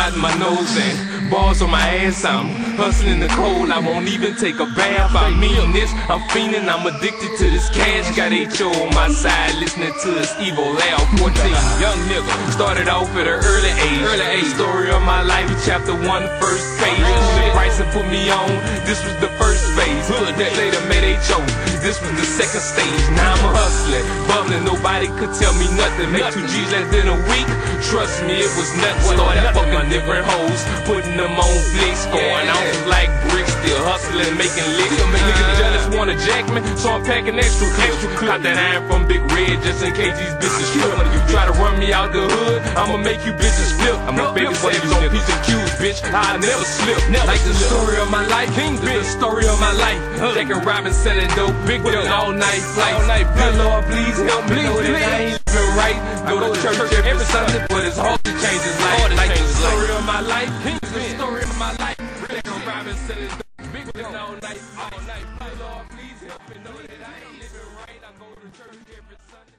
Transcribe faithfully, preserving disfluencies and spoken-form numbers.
out my nose and balls on my ass. I'm hustling the cold, I won't even take a bath. I mean this, I'm fiending, I'm addicted to this cash. Got H O on my side, listening to this evil loud. fourteen, young nigga, started off at an early age. Early age, story of my life, chapter one, first page. The Bryson put me on, this was the first phase. Hood that later met H O, this was the second stage. Now I'm a hustler, bubbling, nobody could tell me nothing. Make two G's less than a week, trust me, it was nothing. Started fucking different hoes, putting them on flicks, going off like bricks, still hustling, making licks. Niggas jealous wanna jack me, so I'm packing extra clips. Got that iron from Big Red just in case these bitches trip. Try to run me out the hood, I'ma make you bitches flip. I'm a baby savage on piece of Q's, bitch, I never slip. Like the story of my life, King, the story of my life. Jackin' Robin selling dope, big dope, all night flights. Good Lord, please help me, know that I ain't living right. Go to church every Sunday, but it's hard to change his life. Like the story of my life, King, the story of my life. Jackin' Robin selling dope, big dope, all night, all night. Good Lord, please help me, know that I ain't living right. I go to church every Sunday.